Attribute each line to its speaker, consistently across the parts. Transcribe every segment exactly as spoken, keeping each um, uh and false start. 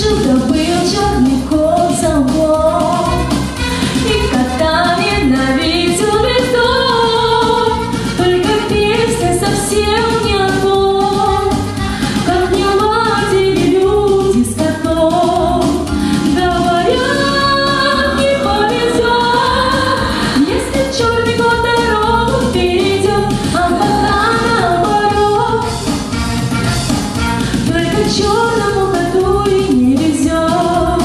Speaker 1: Что-то был черный кот замок, и кота ненавидел весь дом. Только песня совсем не о том, как не ладили люди с котом. Говорят, не повезет, если черный кот дорогу перейдет, а кота наоборот. Только черному коту и не везет.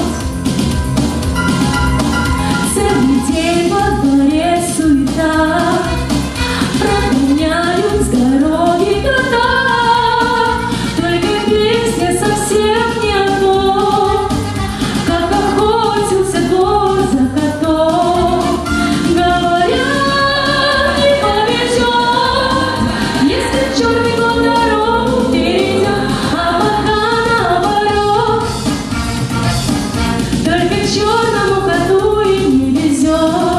Speaker 1: Целый день во дворе суета, прогоняют с дороги кота. Только песня совсем не о том, как охотился кот за котом. Говорят, не повезет, если черный кот дорогу перейдет, а кота наоборот. Только черному коту и не везет.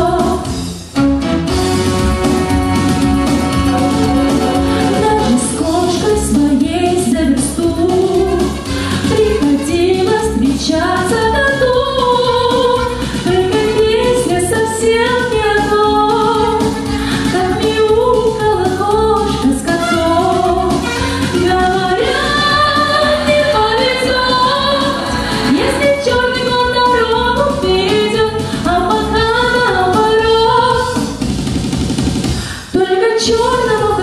Speaker 1: Даже с кошкой своей за версту приходилось встречаться коту. Только песня совсем не о том, как мяукала кошка с котом. Говорят, не повезет, если черный кот дорогу перейдет, а пока наоборот. Только черному